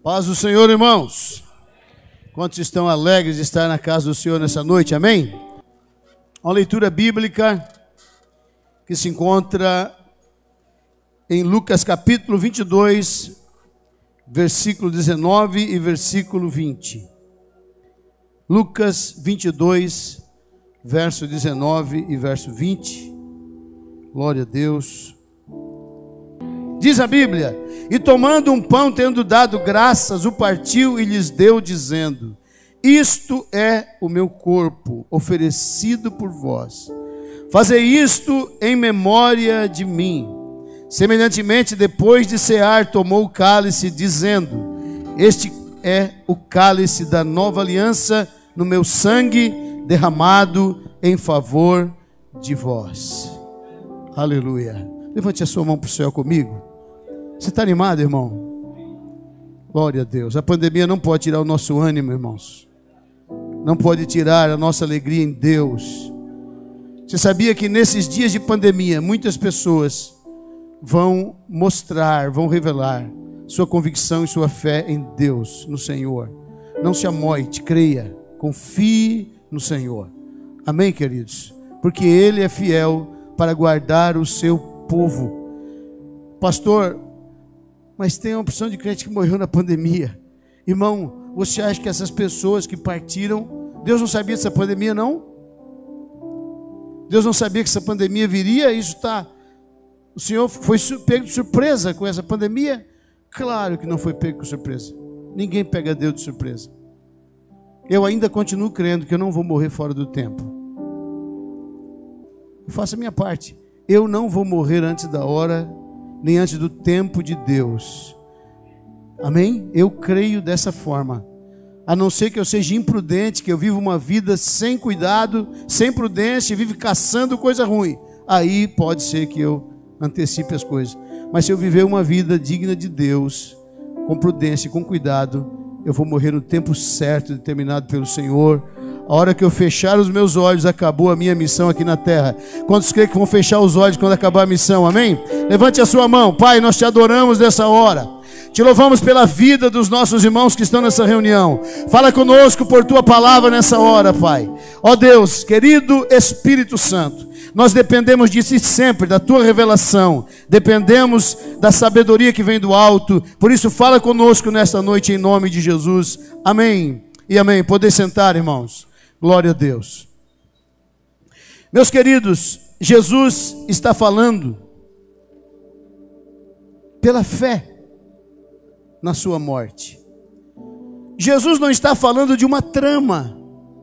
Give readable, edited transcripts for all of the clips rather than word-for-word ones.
Paz do Senhor, irmãos. Quantos estão alegres de estar na casa do Senhor nessa noite, amém? Uma leitura bíblica que se encontra em Lucas capítulo 22, versículo 19 e versículo 20. Lucas 22, verso 19 e verso 20. Glória a Deus. Diz a Bíblia: e tomando um pão, tendo dado graças, o partiu e lhes deu, dizendo: isto é o meu corpo, oferecido por vós. Fazei isto em memória de mim. Semelhantemente, depois de cear, tomou o cálice, dizendo: este é o cálice da nova aliança no meu sangue, derramado em favor de vós. Aleluia. Levante a sua mão para o céu comigo. Você está animado, irmão? Glória a Deus. A pandemia não pode tirar o nosso ânimo, irmãos. Não pode tirar a nossa alegria em Deus. Você sabia que nesses dias de pandemia, muitas pessoas vão mostrar, vão revelar sua convicção e sua fé em Deus, no Senhor. Não se amoite, creia, confie no Senhor. Amém, queridos? Porque Ele é fiel para guardar o seu povo. Pastor, mas tem uma opção de crente que morreu na pandemia. Irmão, você acha que essas pessoas que partiram, Deus não sabia dessa pandemia, não? Deus não sabia que essa pandemia viria? O Senhor foi pego de surpresa com essa pandemia? Claro que não foi pego de surpresa. Ninguém pega Deus de surpresa. Eu ainda continuo crendo que eu não vou morrer fora do tempo. Eu faço a minha parte. Eu não vou morrer antes da hora, nem antes do tempo de Deus. Amém? Eu creio dessa forma. A não ser que eu seja imprudente, que eu viva uma vida sem cuidado, sem prudência, e vive caçando coisa ruim. Aí pode ser que eu antecipe as coisas. Mas se eu viver uma vida digna de Deus, com prudência e com cuidado, eu vou morrer no tempo certo, determinado pelo Senhor. A hora que eu fechar os meus olhos, acabou a minha missão aqui na terra. Quantos creem que vão fechar os olhos quando acabar a missão? Amém? Levante a sua mão. Pai, nós te adoramos nessa hora. Te louvamos pela vida dos nossos irmãos que estão nessa reunião. Fala conosco por tua palavra nessa hora, Pai. Ó Deus, querido Espírito Santo, nós dependemos de Ti sempre, da Tua revelação. Dependemos da sabedoria que vem do alto. Por isso, fala conosco nesta noite em nome de Jesus. Amém e amém. Poder sentar, irmãos. Glória a Deus. Meus queridos, Jesus está falando pela fé na sua morte. Jesus não está falando de uma trama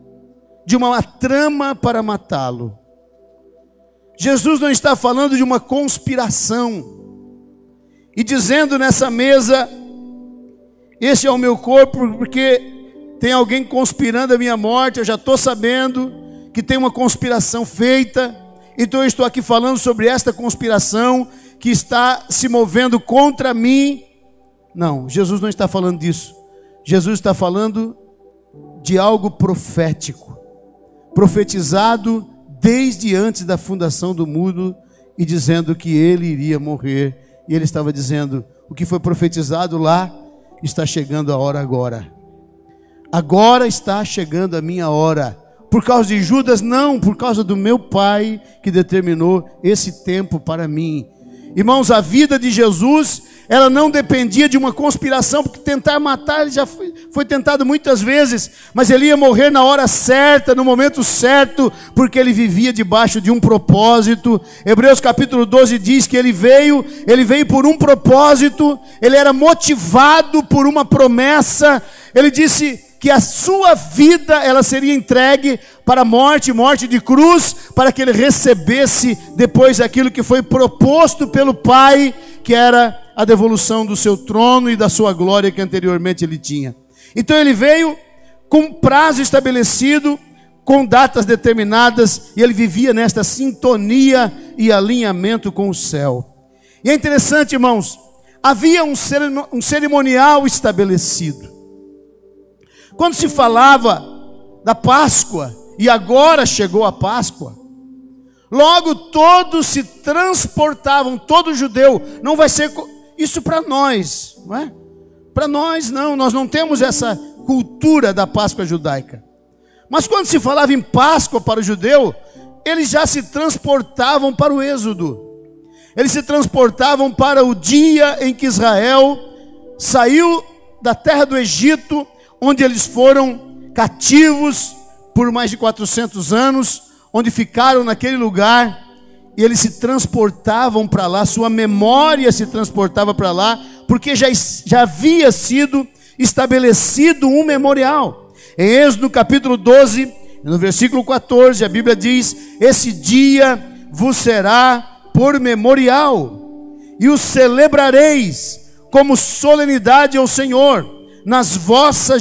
para matá-lo. Jesus não está falando de uma conspiração e dizendo nessa mesa: esse é o meu corpo, porque tem alguém conspirando a minha morte. Eu já estou sabendo que tem uma conspiração feita, então eu estou aqui falando sobre esta conspiração que está se movendo contra mim. Não, Jesus não está falando disso. Jesus está falando de algo profético, profetizado desde antes da fundação do mundo, e dizendo que ele iria morrer. E ele estava dizendo: o que foi profetizado lá, está chegando a hora agora. Agora está chegando a minha hora. Por causa de Judas? Não, por causa do meu Pai que determinou esse tempo para mim. Irmãos, a vida de Jesus, ela não dependia de uma conspiração, porque tentar matar, ele já foi tentado muitas vezes, mas ele ia morrer na hora certa, no momento certo, porque ele vivia debaixo de um propósito. Hebreus capítulo 12 diz que ele veio por um propósito, ele era motivado por uma promessa. Ele disse que a sua vida, ela seria entregue para a morte de cruz, para que ele recebesse depois aquilo que foi proposto pelo Pai, que era a devolução do seu trono e da sua glória que anteriormente ele tinha. Então ele veio com prazo estabelecido, com datas determinadas, e ele vivia nesta sintonia e alinhamento com o céu. E é interessante, irmãos, havia um cerimonial estabelecido. Quando se falava da Páscoa, e agora chegou a Páscoa, logo todos se transportavam, todo judeu. Não vai ser isso para nós, não é? Para nós não, nós não temos essa cultura da Páscoa judaica. Mas quando se falava em Páscoa para o judeu, eles já se transportavam para o Êxodo. Eles se transportavam para o dia em que Israel saiu da terra do Egito, onde eles foram cativos por mais de 400 anos, onde ficaram naquele lugar, e eles se transportavam para lá, sua memória se transportava para lá, porque já havia sido estabelecido um memorial. Em Êxodo capítulo 12, no versículo 14, a Bíblia diz: esse dia vos será por memorial, e o celebrareis como solenidade ao Senhor. Nas vossas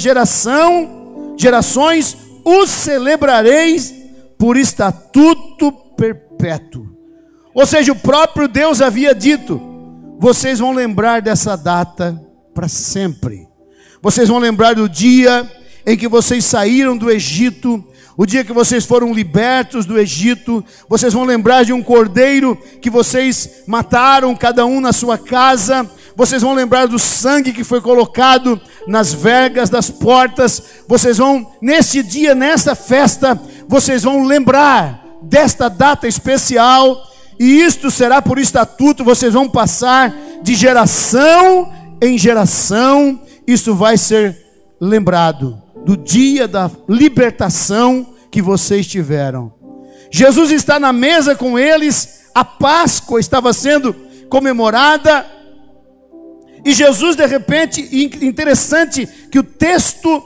gerações, os celebrareis por estatuto perpétuo. Ou seja, o próprio Deus havia dito: vocês vão lembrar dessa data para sempre. Vocês vão lembrar do dia em que vocês saíram do Egito, o dia que vocês foram libertos do Egito. Vocês vão lembrar de um cordeiro que vocês mataram, cada um na sua casa. Vocês vão lembrar do sangue que foi colocado nas vergas das portas. Vocês vão, nesse dia, nesta festa, vocês vão lembrar desta data especial, e isto será por estatuto. Vocês vão passar de geração em geração. Isso vai ser lembrado do dia da libertação que vocês tiveram. Jesus está na mesa com eles, a Páscoa estava sendo comemorada, e Jesus, de repente, interessante que o texto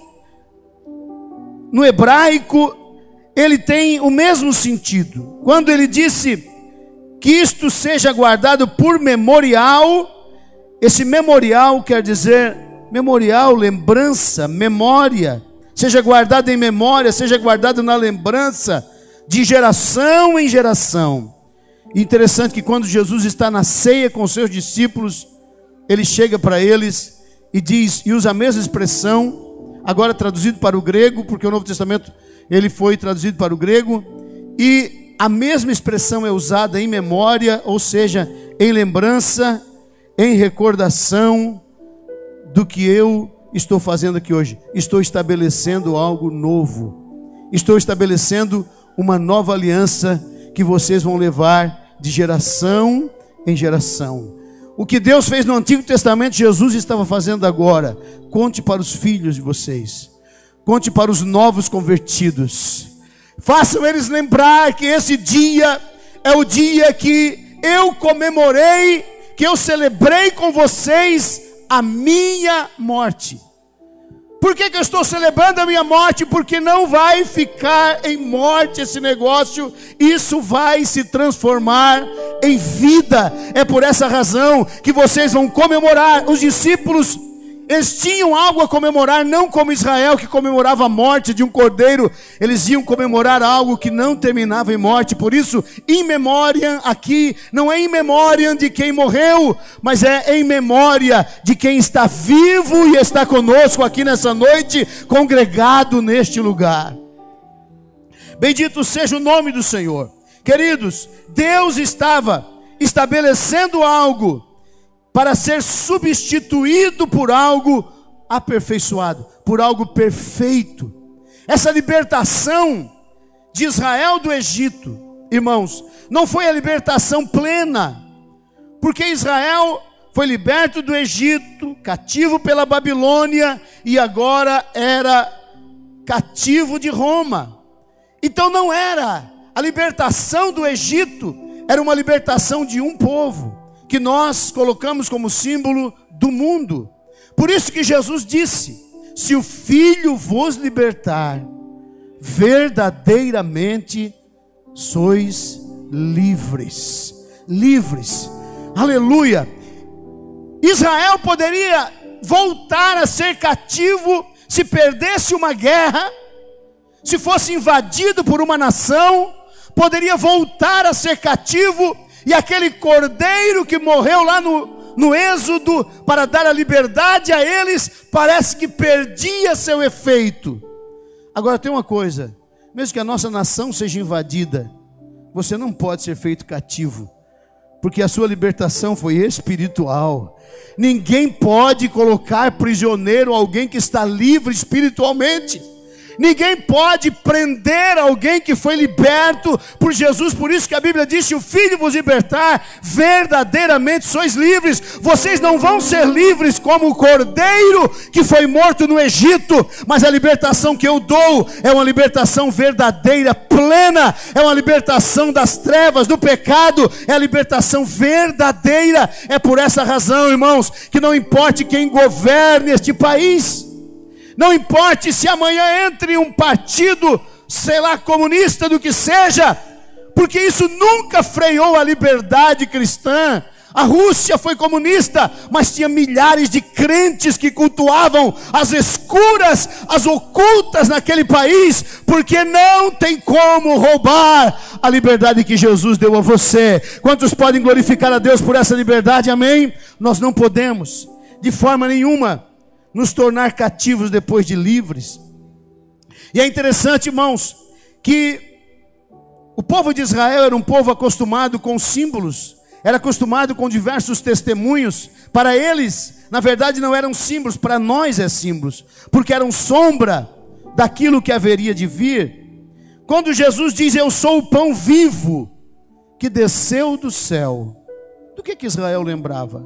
no hebraico, ele tem o mesmo sentido. Quando ele disse que isto seja guardado por memorial, esse memorial quer dizer memorial, lembrança, memória. Seja guardado em memória, seja guardado na lembrança, de geração em geração. E interessante que quando Jesus está na ceia com os seus discípulos, ele chega para eles e diz, e usa a mesma expressão, agora traduzido para o grego, porque o Novo Testamento ele foi traduzido para o grego, e a mesma expressão é usada em memória, ou seja, em lembrança, em recordação do que eu estou fazendo aqui hoje. Estou estabelecendo algo novo. Estou estabelecendo uma nova aliança que vocês vão levar de geração em geração. O que Deus fez no Antigo Testamento, Jesus estava fazendo agora. Conte para os filhos de vocês. Conte para os novos convertidos. Façam eles lembrar que esse dia é o dia que eu comemorei, que eu celebrei com vocês a minha morte. Por que eu estou celebrando a minha morte? Porque não vai ficar em morte esse negócio, isso vai se transformar em vida. É por essa razão que vocês vão comemorar. Os discípulos, eles tinham algo a comemorar, não como Israel que comemorava a morte de um cordeiro. Eles iam comemorar algo que não terminava em morte. Por isso, em memória aqui, não é em memória de quem morreu, mas é em memória de quem está vivo e está conosco aqui nessa noite, congregado neste lugar. Bendito seja o nome do Senhor. Queridos, Deus estava estabelecendo algo para ser substituído por algo aperfeiçoado, por algo perfeito. Essa libertação de Israel do Egito, irmãos, não foi a libertação plena, porque Israel foi liberto do Egito, cativo pela Babilônia, e agora era cativo de Roma. Então não era a libertação do Egito, era uma libertação de um povo, que nós colocamos como símbolo do mundo. Por isso que Jesus disse: se o Filho vos libertar, verdadeiramente sois livres. Livres. Aleluia. Israel poderia voltar a ser cativo se perdesse uma guerra, se fosse invadido por uma nação, poderia voltar a ser cativo. E aquele cordeiro que morreu lá no Êxodo para dar a liberdade a eles, parece que perdia seu efeito. Agora tem uma coisa: mesmo que a nossa nação seja invadida, você não pode ser feito cativo, porque a sua libertação foi espiritual. Ninguém pode colocar prisioneiro alguém que está livre espiritualmente. Ninguém pode prender alguém que foi liberto por Jesus. Por isso que a Bíblia diz: se o Filho vos libertar, verdadeiramente sois livres. Vocês não vão ser livres como o cordeiro que foi morto no Egito, mas a libertação que eu dou é uma libertação verdadeira, plena. É uma libertação das trevas, do pecado. É a libertação verdadeira. É por essa razão, irmãos, que não importe quem governe este país, não importe se amanhã entre um partido, sei lá, comunista, do que seja, porque isso nunca freou a liberdade cristã. A Rússia foi comunista, mas tinha milhares de crentes que cultuavam as escuras, as ocultas naquele país, porque não tem como roubar a liberdade que Jesus deu a você. Quantos podem glorificar a Deus por essa liberdade? Amém? Nós não podemos, de forma nenhuma, nos tornar cativos depois de livres. E é interessante, irmãos, que o povo de Israel era um povo acostumado com símbolos, era acostumado com diversos testemunhos. Para eles, na verdade, não eram símbolos, para nós é símbolos, porque eram sombra daquilo que haveria de vir. Quando Jesus diz: eu sou o pão vivo que desceu do céu, do que Israel lembrava?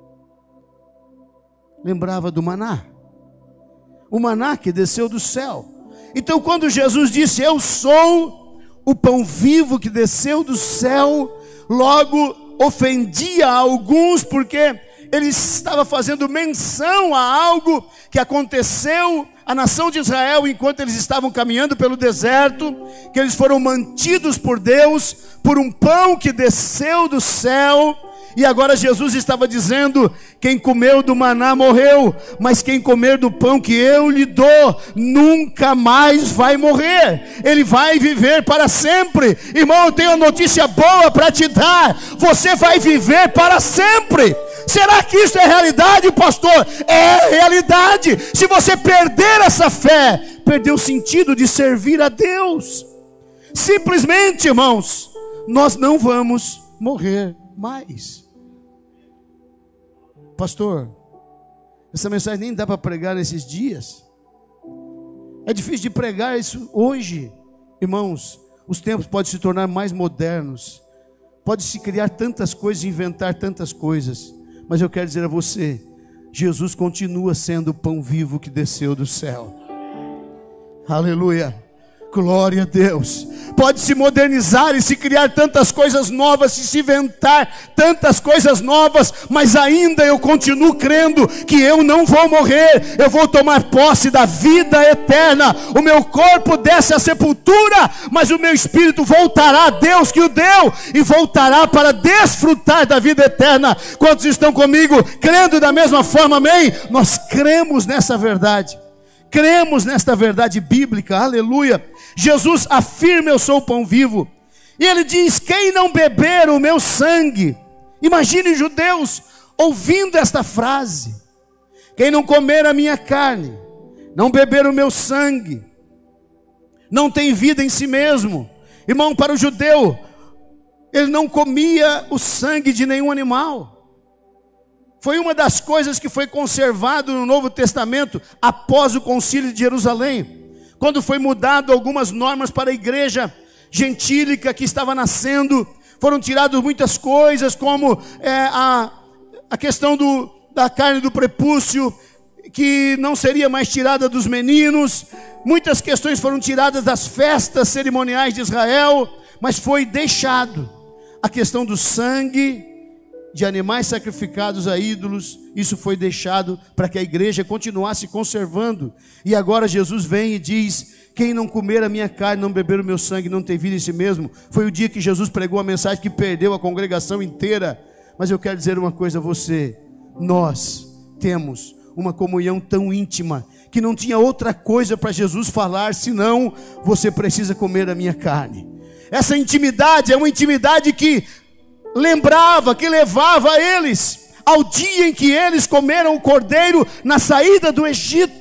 Lembrava do maná, o maná que desceu do céu. Então, quando Jesus disse: eu sou o pão vivo que desceu do céu, logo ofendia alguns, porque ele estava fazendo menção a algo que aconteceu à nação de Israel enquanto eles estavam caminhando pelo deserto, que eles foram mantidos por Deus, por um pão que desceu do céu. E agora Jesus estava dizendo: quem comeu do maná morreu, mas quem comer do pão que eu lhe dou, nunca mais vai morrer, ele vai viver para sempre. Irmão, eu tenho uma notícia boa para te dar: você vai viver para sempre. Será que isso é realidade, pastor? É realidade. Se você perder essa fé, perdeu o sentido de servir a Deus. Simplesmente, irmãos, nós não vamos morrer mais. Pastor, essa mensagem nem dá para pregar nesses dias. É difícil de pregar isso hoje. Irmãos, os tempos podem se tornar mais modernos, pode-se criar tantas coisas, inventar tantas coisas, mas eu quero dizer a você: Jesus continua sendo o pão vivo que desceu do céu. Aleluia. Glória a Deus. Pode se modernizar e se criar tantas coisas novas, e se inventar tantas coisas novas, mas ainda eu continuo crendo que eu não vou morrer, eu vou tomar posse da vida eterna. O meu corpo desce à sepultura, mas o meu espírito voltará a Deus que o deu, e voltará para desfrutar da vida eterna. Quantos estão comigo crendo da mesma forma? Amém? Nós cremos nessa verdade, cremos nesta verdade bíblica. Aleluia. Jesus afirma: eu sou o pão vivo. E ele diz: quem não beber o meu sangue. Imagine os judeus ouvindo esta frase: quem não comer a minha carne, não beber o meu sangue, não tem vida em si mesmo. Irmão, para o judeu, ele não comia o sangue de nenhum animal. Foi uma das coisas que foi conservado no Novo Testamento após o concílio de Jerusalém, quando foi mudado algumas normas para a igreja gentílica que estava nascendo. Foram tiradas muitas coisas, como a questão da carne do prepúcio, que não seria mais tirada dos meninos. Muitas questões foram tiradas das festas cerimoniais de Israel, mas foi deixado a questão do sangue de animais sacrificados a ídolos. Isso foi deixado para que a igreja continuasse conservando. E agora Jesus vem e diz: quem não comer a minha carne, não beber o meu sangue, não tem vida em si mesmo. Foi o dia que Jesus pregou a mensagem que perdeu a congregação inteira. Mas eu quero dizer uma coisa a você: nós temos uma comunhão tão íntima que não tinha outra coisa para Jesus falar senão: você precisa comer a minha carne. Essa intimidade é uma intimidade que lembrava, que levava eles ao dia em que eles comeram o cordeiro na saída do Egito.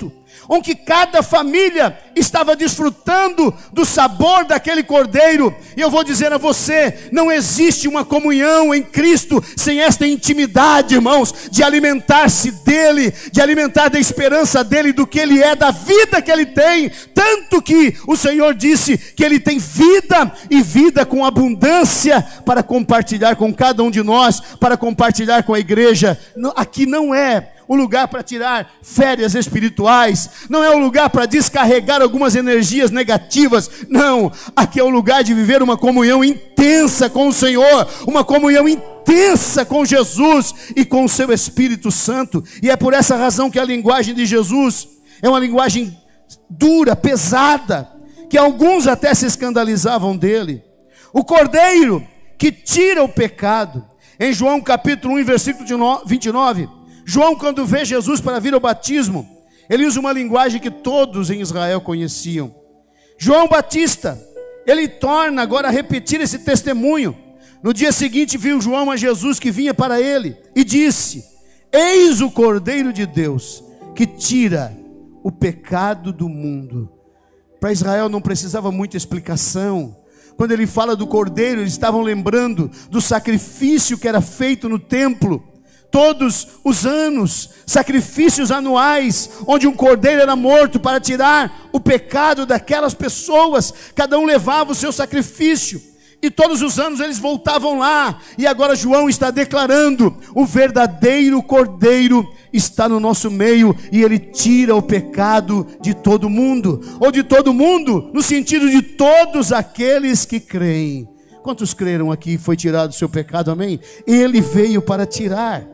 onde cada família estava desfrutando do sabor daquele cordeiro. E eu vou dizer a você, não existe uma comunhão em Cristo sem esta intimidade, irmãos, de alimentar-se dele, de alimentar da esperança dele, do que ele é, da vida que ele tem. Tanto que o Senhor disse que ele tem vida, e vida com abundância, para compartilhar com cada um de nós, para compartilhar com a igreja. Aqui não é o lugar para tirar férias espirituais, não é o lugar para descarregar algumas energias negativas, não, aqui é o lugar de viver uma comunhão intensa com o Senhor, uma comunhão intensa com Jesus e com o seu Espírito Santo. E é por essa razão que a linguagem de Jesus é uma linguagem dura, pesada, que alguns até se escandalizavam dele. O cordeiro que tira o pecado. Em João capítulo 1, versículo 29, João, quando vê Jesus para vir ao batismo, ele usa uma linguagem que todos em Israel conheciam. João Batista, ele torna agora a repetir esse testemunho. No dia seguinte viu João a Jesus que vinha para ele e disse: eis o Cordeiro de Deus que tira o pecado do mundo. Para Israel não precisava muita explicação. Quando ele fala do cordeiro, eles estavam lembrando do sacrifício que era feito no templo todos os anos, sacrifícios anuais, onde um cordeiro era morto para tirar o pecado daquelas pessoas. Cada um levava o seu sacrifício, e todos os anos eles voltavam lá. E agora João está declarando: o verdadeiro cordeiro está no nosso meio, e ele tira o pecado de todo mundo, ou de todo mundo, no sentido de todos aqueles que creem. Quantos creram aqui foi tirado o seu pecado? Amém? Ele veio para tirar.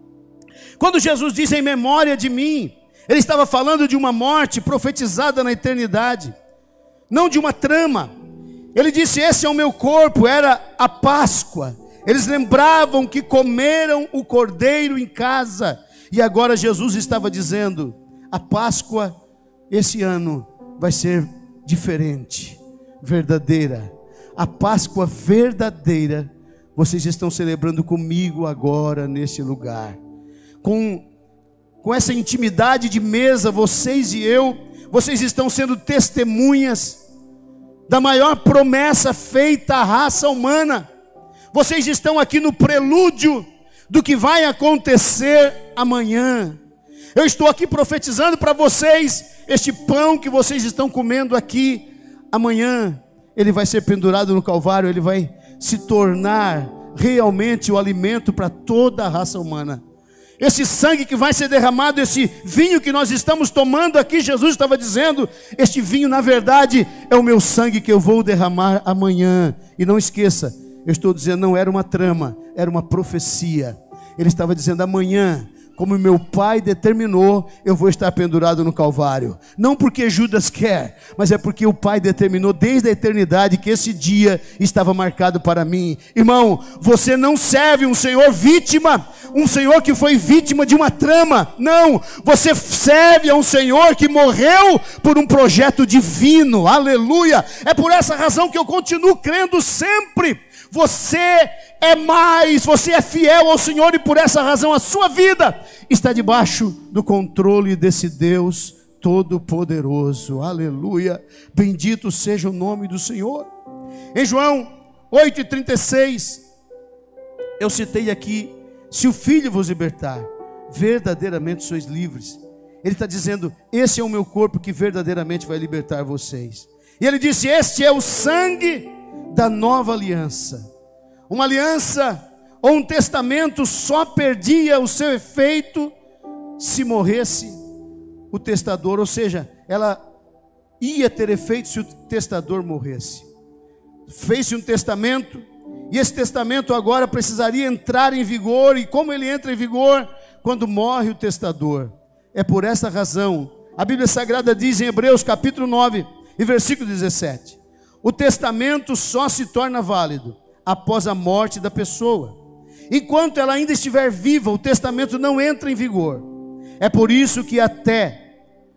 Quando Jesus diz em memória de mim, ele estava falando de uma morte profetizada na eternidade, não de uma trama. Ele disse: esse é o meu corpo. Era a Páscoa. Eles lembravam que comeram o cordeiro em casa, e agora Jesus estava dizendo: a Páscoa esse ano vai ser diferente, verdadeira. A Páscoa verdadeira vocês estão celebrando comigo agora nesse lugar. Com essa intimidade de mesa, vocês e eu, vocês estão sendo testemunhas da maior promessa feita à raça humana. Vocês estão aqui no prelúdio do que vai acontecer amanhã. Eu estou aqui profetizando para vocês: este pão que vocês estão comendo aqui, amanhã ele vai ser pendurado no Calvário, ele vai se tornar realmente o alimento para toda a raça humana. Esse sangue que vai ser derramado, esse vinho que nós estamos tomando aqui, Jesus estava dizendo: este vinho na verdade é o meu sangue que eu vou derramar amanhã. E não esqueça, eu estou dizendo, não era uma trama, era uma profecia. Ele estava dizendo: amanhã, como meu Pai determinou, eu vou estar pendurado no Calvário. Não porque Judas quer, mas é porque o Pai determinou desde a eternidade que esse dia estava marcado para mim. Irmão, você não serve um Senhor vítima, um Senhor que foi vítima de uma trama. Não, você serve a um Senhor que morreu por um projeto divino. Aleluia! É por essa razão que eu continuo crendo sempre. Você é mais, você é fiel ao Senhor, e por essa razão a sua vida está debaixo do controle desse Deus Todo-Poderoso. Aleluia, bendito seja o nome do Senhor. Em João 8,36, eu citei aqui: se o Filho vos libertar, verdadeiramente sois livres. Ele está dizendo: esse é o meu corpo que verdadeiramente vai libertar vocês. E ele disse: este é o sangue da nova aliança. Uma aliança ou um testamento só perdia o seu efeito se morresse o testador, ou seja, ela ia ter efeito se o testador morresse. Fez-se um testamento, e esse testamento agora precisaria entrar em vigor. E como ele entra em vigor? Quando morre o testador. É por essa razão, a Bíblia Sagrada diz em Hebreus capítulo 9 e versículo 17: o testamento só se torna válido após a morte da pessoa. Enquanto ela ainda estiver viva, o testamento não entra em vigor. É por isso que até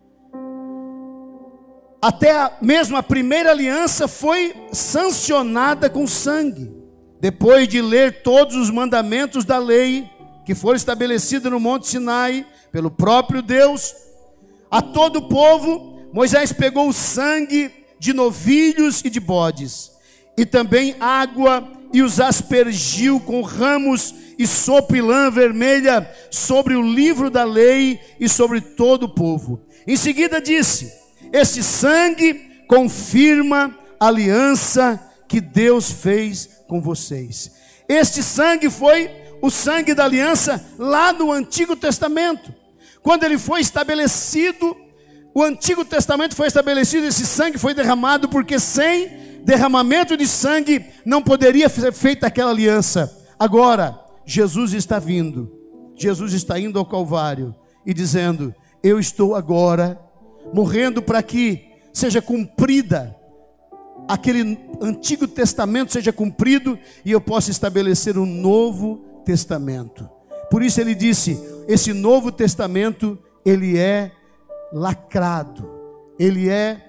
mesmo a primeira aliança foi sancionada com sangue. Depois de ler todos os mandamentos da lei que foram estabelecidos no Monte Sinai pelo próprio Deus, a todo o povo, Moisés pegou o sangue de novilhos e de bodes, e também água, e os aspergiu com ramos e sopo e lã vermelha sobre o livro da lei e sobre todo o povo. Em seguida disse: este sangue confirma a aliança que Deus fez com vocês. Este sangue foi o sangue da aliança lá no Antigo Testamento. Quando ele foi estabelecido, o Antigo Testamento foi estabelecido, esse sangue foi derramado, porque sem derramamento de sangue não poderia ser feita aquela aliança. Agora, Jesus está vindo, Jesus está indo ao Calvário e dizendo: eu estou agora morrendo para que seja cumprida, aquele Antigo Testamento seja cumprido e eu possa estabelecer um Novo Testamento. Por isso ele disse: esse Novo Testamento, ele é lacrado, ele é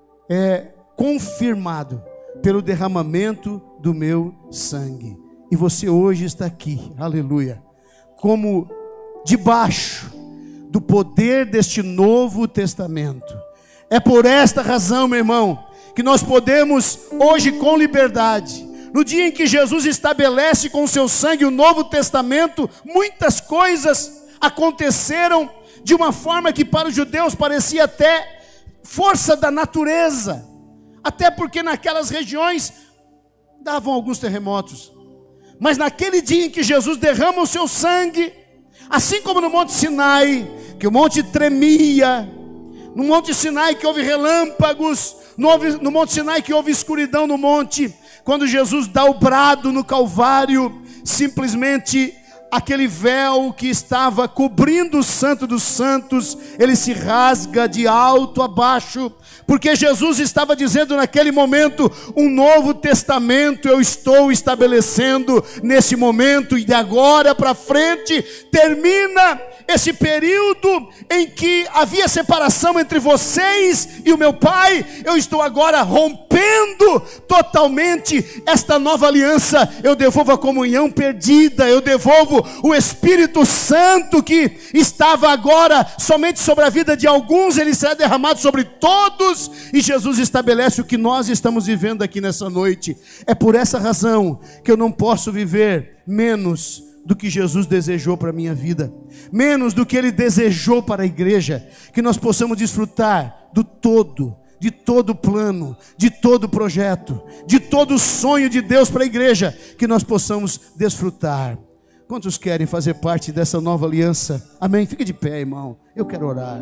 confirmado pelo derramamento do meu sangue. E você hoje está aqui, aleluia, como debaixo do poder deste Novo Testamento. É por esta razão, meu irmão, que nós podemos hoje com liberdade, no dia em que Jesus estabelece com o seu sangue o Novo Testamento, muitas coisas aconteceram de uma forma que para os judeus parecia até força da natureza, até porque naquelas regiões davam alguns terremotos. Mas naquele dia em que Jesus derrama o seu sangue, assim como no Monte Sinai, que o monte tremia, no Monte Sinai que houve relâmpagos, no Monte Sinai que houve escuridão no monte, quando Jesus dá o brado no Calvário, simplesmente aquele véu que estava cobrindo o Santo dos Santos, ele se rasga de alto a baixo, porque Jesus estava dizendo naquele momento: um novo testamento eu estou estabelecendo nesse momento, e de agora para frente termina esse período em que havia separação entre vocês e o meu Pai. Eu estou agora rompendo totalmente esta nova aliança. Eu devolvo a comunhão perdida, eu devolvo o Espírito Santo que estava agora somente sobre a vida de alguns, ele será derramado sobre todos, e Jesus estabelece o que nós estamos vivendo aqui nessa noite. É por essa razão que eu não posso viver menos do que Jesus desejou para a minha vida, menos do que Ele desejou para a igreja, que nós possamos desfrutar do todo, de todo o plano, de todo o projeto, de todo o sonho de Deus para a igreja, que nós possamos desfrutar. Quantos querem fazer parte dessa nova aliança? Amém? Fica de pé, irmão, eu quero orar.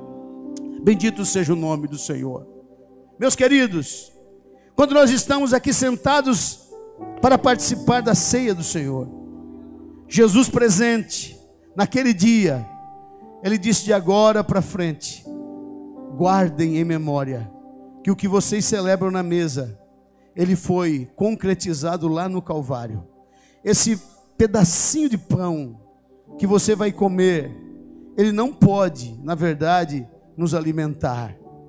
Bendito seja o nome do Senhor. Meus queridos, quando nós estamos aqui sentados para participar da ceia do Senhor, Jesus presente, naquele dia, Ele disse: de agora para frente, guardem em memória, que o que vocês celebram na mesa, Ele foi concretizado lá no Calvário. Esse pedacinho de pão que você vai comer, ele não pode, na verdade, nos alimentar.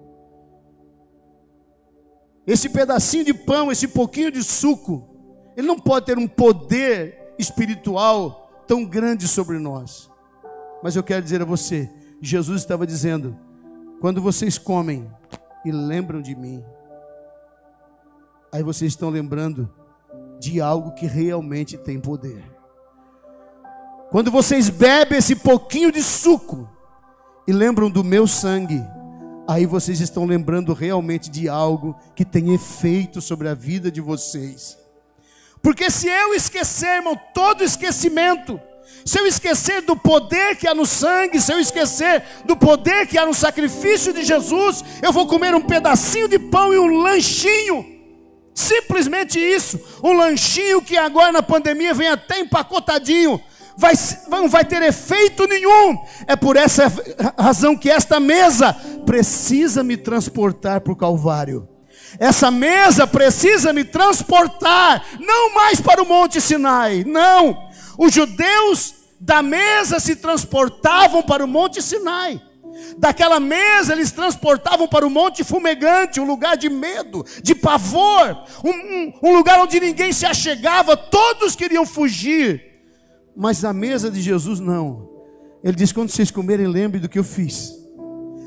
Esse pedacinho de pão, esse pouquinho de suco, ele não pode ter um poder espiritual tão grande sobre nós. Mas eu quero dizer a você, Jesus estava dizendo: quando vocês comem e lembram de mim, aí vocês estão lembrando de algo que realmente tem poder. Quando vocês bebem esse pouquinho de suco e lembram do meu sangue, aí vocês estão lembrando realmente de algo que tem efeito sobre a vida de vocês. Porque se eu esquecer, irmão, todo esquecimento, se eu esquecer do poder que há no sangue, se eu esquecer do poder que há no sacrifício de Jesus, eu vou comer um pedacinho de pão e um lanchinho, simplesmente isso, um lanchinho que agora na pandemia vem até empacotadinho, não vai ter efeito nenhum. É por essa razão que esta mesa precisa me transportar para o Calvário. Essa mesa precisa me transportar, não mais para o Monte Sinai, não. Os judeus da mesa se transportavam para o Monte Sinai. Daquela mesa eles transportavam para o Monte Fumegante, um lugar de medo, de pavor, um lugar onde ninguém se achegava, todos queriam fugir. Mas na mesa de Jesus não. Ele diz: quando vocês comerem, lembrem do que eu fiz.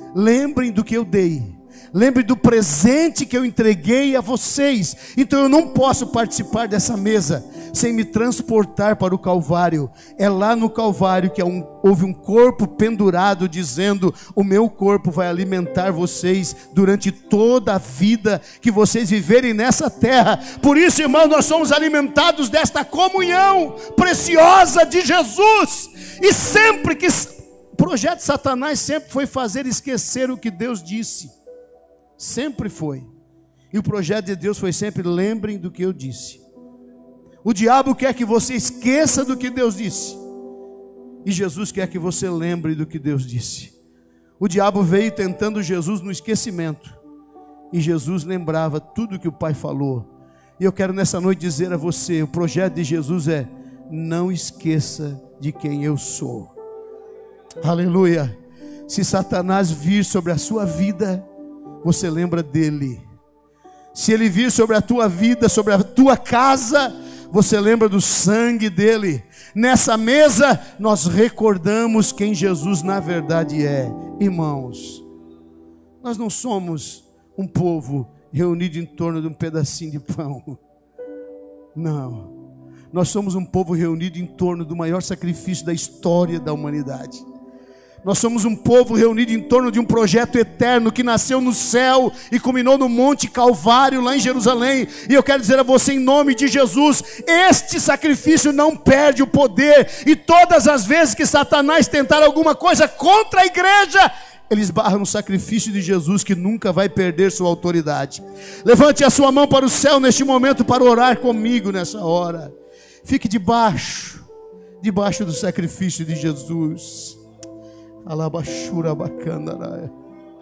lembrem do que eu dei. Lembre do presente que eu entreguei a vocês. Então eu não posso participar dessa mesa sem me transportar para o Calvário. É lá no Calvário que houve um corpo pendurado dizendo: o meu corpo vai alimentar vocês durante toda a vida que vocês viverem nessa terra. Por isso, irmão, nós somos alimentados desta comunhão preciosa de Jesus. E sempre que o projeto de Satanás sempre foi fazer esquecer o que Deus disse. Sempre foi. E o projeto de Deus foi sempre: lembrem do que eu disse. O diabo quer que você esqueça do que Deus disse, e Jesus quer que você lembre do que Deus disse. O diabo veio tentando Jesus no esquecimento, e Jesus lembrava tudo que o Pai falou. E eu quero nessa noite dizer a você: o projeto de Jesus é: não esqueça de quem eu sou. Aleluia. Se Satanás vir sobre a sua vida, você lembra dele. Se ele vir sobre a tua vida, sobre a tua casa, você lembra do sangue dele. Nessa mesa nós recordamos quem Jesus na verdade é. Irmãos, nós não somos um povo reunido em torno de um pedacinho de pão. Não. Nós somos um povo reunido em torno do maior sacrifício da história da humanidade. Nós somos um povo reunido em torno de um projeto eterno que nasceu no céu e culminou no Monte Calvário, lá em Jerusalém. E eu quero dizer a você, em nome de Jesus, este sacrifício não perde o poder. E todas as vezes que Satanás tentar alguma coisa contra a igreja, ele esbarra no sacrifício de Jesus, que nunca vai perder sua autoridade. Levante a sua mão para o céu neste momento para orar comigo nessa hora. Fique debaixo do sacrifício de Jesus. Alabashura bacandarai.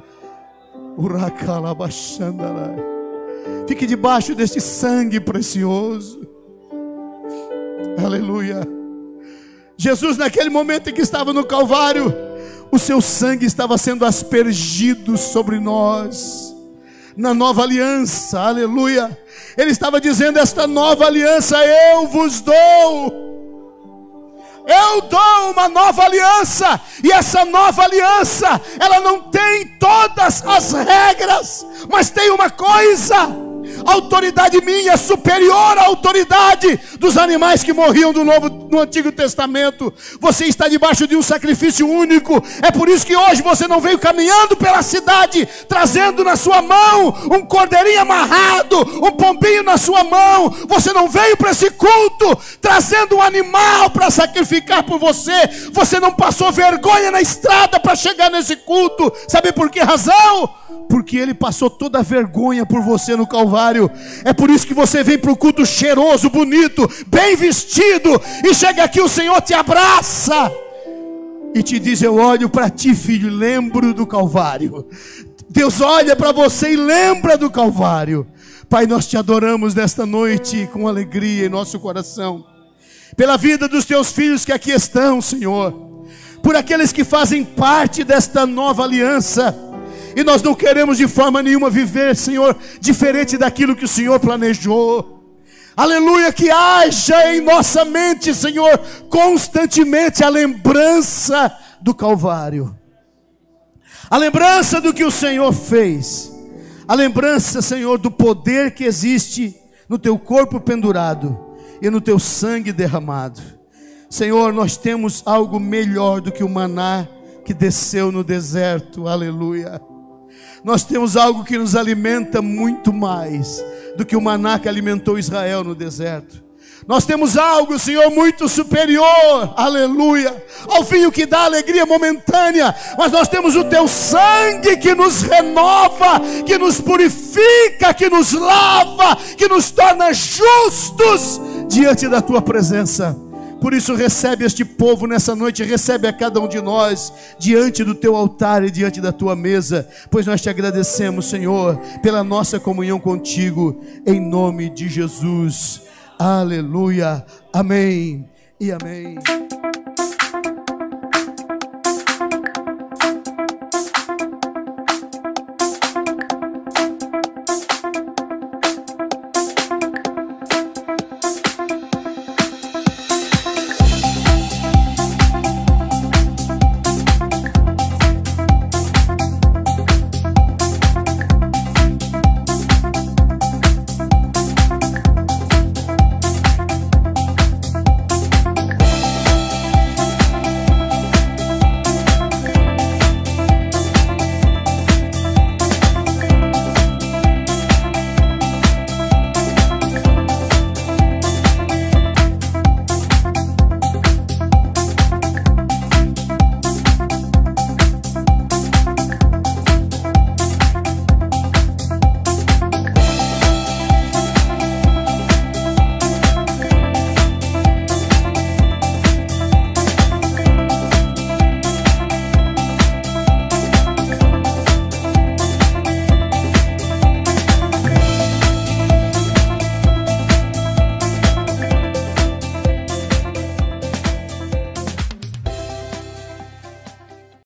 Uracalabachandarai. Fique debaixo deste sangue precioso. Aleluia. Jesus, naquele momento em que estava no Calvário, o seu sangue estava sendo aspergido sobre nós. Na nova aliança, aleluia. Ele estava dizendo: esta nova aliança eu vos dou. Eu dou uma nova aliança, e essa nova aliança, ela não tem todas as regras, mas tem uma coisa: a autoridade minha é superior à autoridade dos animais que morriam no Antigo Testamento. Você está debaixo de um sacrifício único. É por isso que hoje você não veio caminhando pela cidade, trazendo na sua mão um cordeirinho amarrado, um pombinho na sua mão. Você não veio para esse culto trazendo um animal para sacrificar por você. Você não passou vergonha na estrada para chegar nesse culto. Sabe por que razão? Porque ele passou toda a vergonha por você no Calvário. É por isso que você vem para o culto cheiroso, bonito, bem vestido, e chega aqui, o Senhor te abraça e te diz: eu olho para ti, filho, e lembro do Calvário. Deus olha para você e lembra do Calvário. Pai, nós te adoramos nesta noite com alegria em nosso coração, pela vida dos teus filhos que aqui estão, Senhor, por aqueles que fazem parte desta nova aliança. E nós não queremos de forma nenhuma viver, Senhor, diferente daquilo que o Senhor planejou. Aleluia, que haja em nossa mente, Senhor, constantemente a lembrança do Calvário. A lembrança do que o Senhor fez. A lembrança, Senhor, do poder que existe no teu corpo pendurado e no teu sangue derramado. Senhor, nós temos algo melhor do que o maná que desceu no deserto. Aleluia. Nós temos algo que nos alimenta muito mais do que o maná que alimentou Israel no deserto. Nós temos algo, Senhor, muito superior, aleluia, ao vinho que dá alegria momentânea. Mas nós temos o teu sangue que nos renova, que nos purifica, que nos lava, que nos torna justos diante da tua presença. Por isso recebe este povo nessa noite, recebe a cada um de nós diante do teu altar e diante da tua mesa, pois nós te agradecemos, Senhor, pela nossa comunhão contigo, em nome de Jesus. Aleluia, amém e amém.